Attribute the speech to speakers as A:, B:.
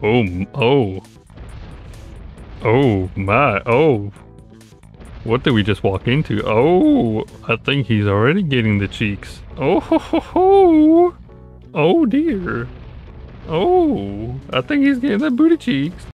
A: Oh. Oh, my. Oh. What did we just walk into? Oh, I think he's already getting the cheeks. Oh, ho, ho, ho. Oh, dear. Oh, I think he's getting the booty cheeks.